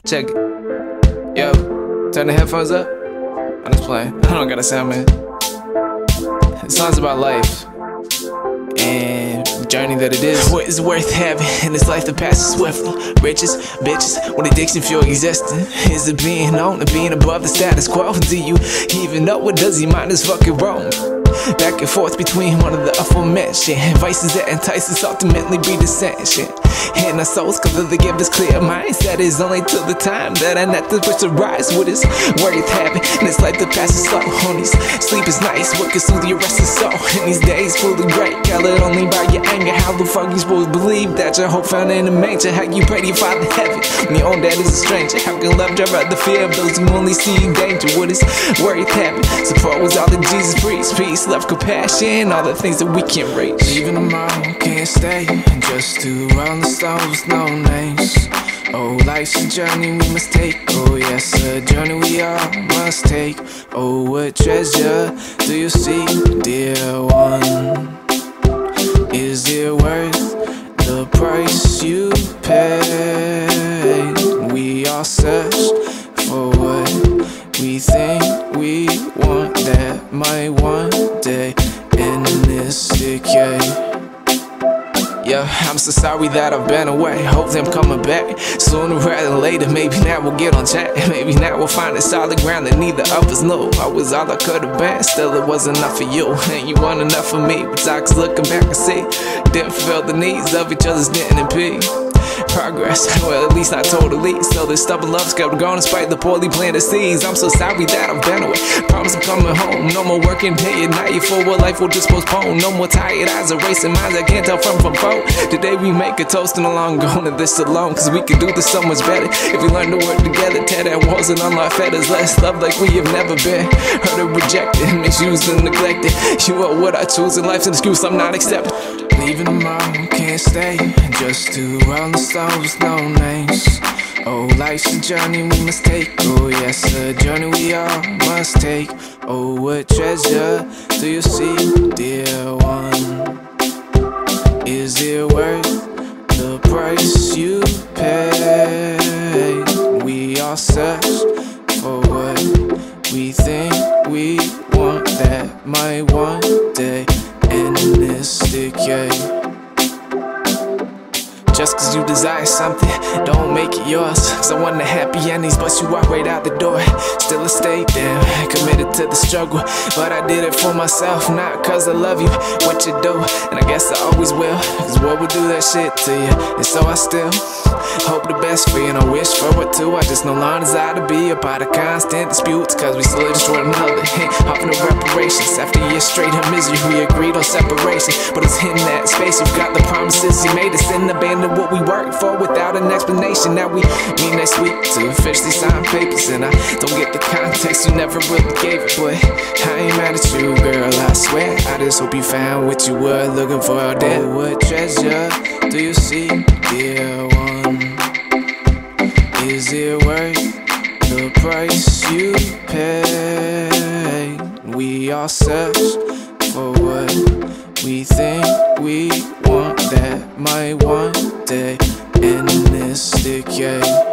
Check it. Yo, turn the headphones up. I'm just playing. I don't got a sound, man. The song's about life and the journey that it is. What is worth having in this life that passes swiftly? Riches, bitches, what addiction fuel existing? Is it being known and being above the status quo? Do you even know what does your mind is fucking wrong? Back and forth between one of the aforementioned vices that entice us ultimately be dissension. And our souls completely give us clear minds. That is only till the time that I net the wish to rise. What is worth having in this life that passes slow? Homies, sleep is nice, what can soothe your restless soul? In these days full of great, colored only by your anger. How the fuck you supposed to believe that your hope found in the manger? How you pray to your father heaven when your own dad is a stranger? How can love drive out the fear of those who only see danger? What is worth having? Suppose all that Jesus preached, peace, love, compassion, all the things that we can't reach. Even tomorrow can't stay, just to run the stars with no names. Oh, life's a journey we must take. Oh yes, a journey we all must take. Oh, what treasure do you see, dear one? Is it worth the price you pay? We all search for what we think we want, that might one day end this decay. Yeah, I'm so sorry that I've been away. Hope I'm coming back sooner rather than later. Maybe now we'll get on track. Maybe now we'll find a solid ground that neither of us knew. I was all I could have been, still it wasn't enough for you, and you weren't enough for me. But I was looking back and see, didn't feel the needs of each other's didn't impede progress, well at least not totally. Still this stubborn love's kept growing despite the poorly planted seeds. I'm so sorry that I've been away. Promise I'm coming home. No more working day and night for what life will just postpone. No more tired eyes erasing minds I can't tell from foe. Today we make a toast and a long going to this alone, cause we can do this so much better if we learn to work together. Tear down walls and unlock fetters. Less love like we have never been. Hurt or rejected, misused and neglected. You are what I choose in life's an excuse I'm not accepting. Leaving tomorrow, can't stay, just to run the stars with no names. Oh, life's a journey we must take. Oh yes, a journey we all must take. Oh, what treasure do you see, dear one? Is it worth the price you pay? We all search for what we think we want, that might one day end this decay. Just cause you desire something, don't make it yours. Cause I want the happy endings, but you walk right out the door. Still I stayed there, committed to the struggle. But I did it for myself, not cause I love you, what you do. And I guess I always will, cause what would do that shit to you. And so I still hope the best for you, and I wish for it too. I just no longer desire to be a part of constant disputes, cause we slowly destroyed another. Offering no reparations, after years straight of misery, we agreed on separation. But it's in that space, we've got the promises you made us, in abandon what we worked for without an explanation. Now we meet next week to officially sign papers, and I don't get the context, you never really gave it. But I ain't mad at you, girl, I swear. I just hope you found what you were looking for out there. What treasure do you see, dear one? Is it worth the price you pay? We all search for what we think we want, that might one day end this decay.